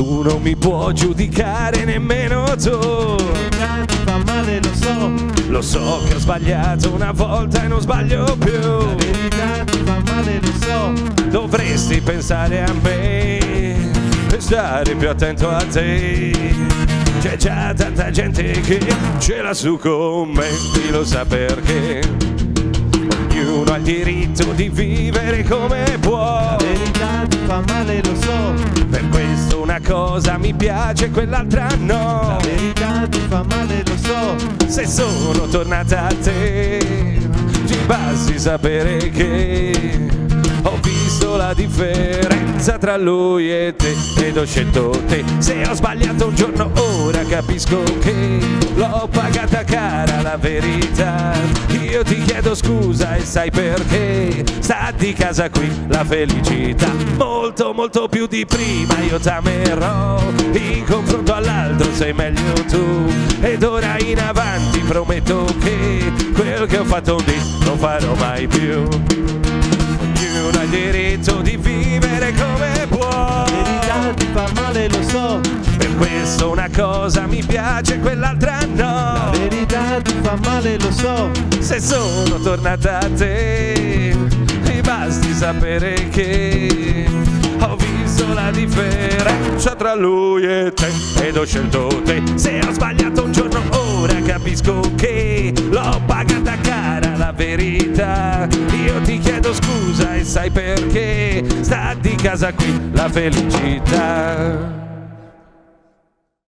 Nessuno mi può giudicare, nemmeno tu. Ti fa male, lo so. Lo so che ho sbagliato una volta e non sbaglio più. La verità ti fa male, lo so. Dovresti pensare a me e stare più attento a te. C'è già tanta gente che ce l'ha su con me, chi lo sa perché. Ognuno ha il diritto di vivere come può. La verità ti fa male, lo so. Per questo una cosa mi piace, quell'altra no. La verità ti fa male, lo so. Se sono tornata a te, ci basti sapere che ho visto la differenza tra lui e te ed ho scelto te. Se ho sbagliato un giorno ora capisco che l'ho pagata cara la verità. Io ti chiedo scusa e sai perché. Sta di casa qui la felicità. Molto molto più di prima io t'amerò. In confronto all'altro sei meglio tu. Ed ora in avanti prometto che quel che ho fatto un dì non farò mai più. Ognuno ha il diritto di vivere come può. La verità ti fa male, lo so. Per questo una cosa mi piace, quell'altra no. La verità ti fa male, lo so. Se sono tornata a te, ti basti sapere che ho visto la differenza tra lui e te ed ho scelto te. Se ho sbagliato un giorno ora capisco che l'ho pagata cara la verità. Io ti chiedo scusa e sai perché. Sta di casa qui la felicità.